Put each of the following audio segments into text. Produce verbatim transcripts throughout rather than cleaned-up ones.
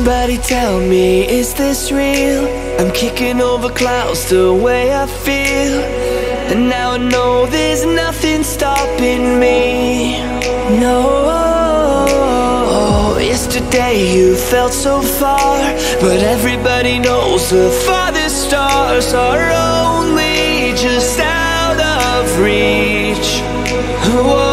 Everybody tell me, is this real? I'm kicking over clouds the way I feel, and now I know there's nothing stopping me. No, yesterday you felt so far, but everybody knows the farthest stars are only just out of reach. Whoa.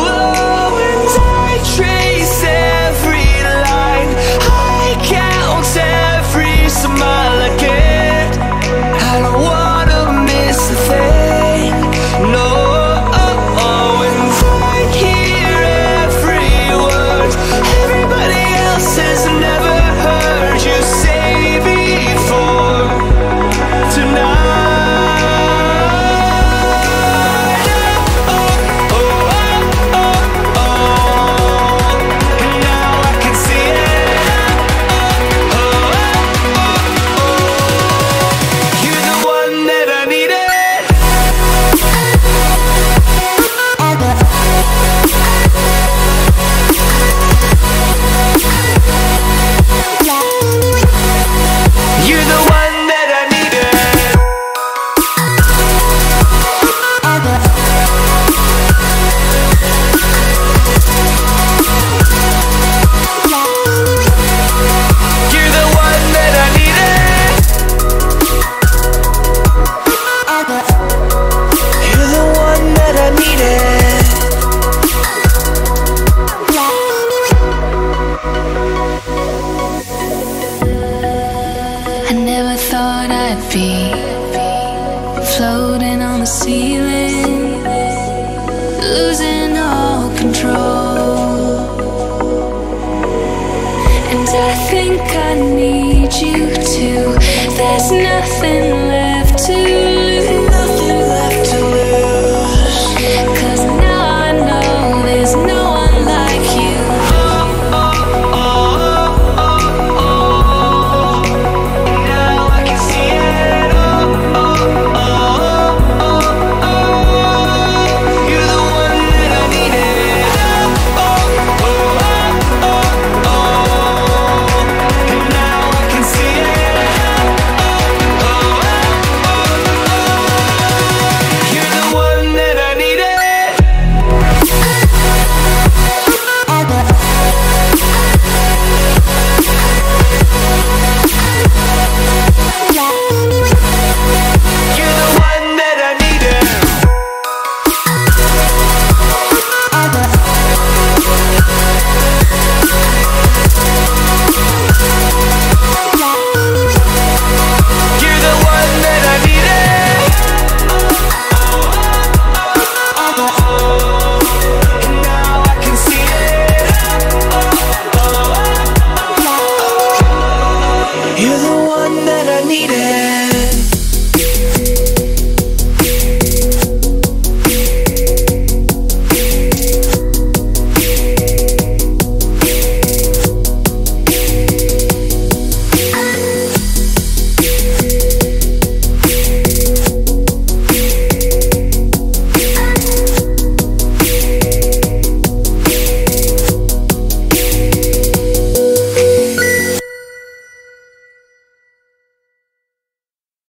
Be floating on the ceiling, losing all control. And I think I need you too. There's nothing left to lose, nothing left to lose. 'Cause now I know there's no one like you. Oh, oh, oh, oh, oh. Now I can see it. You're the one that I needed.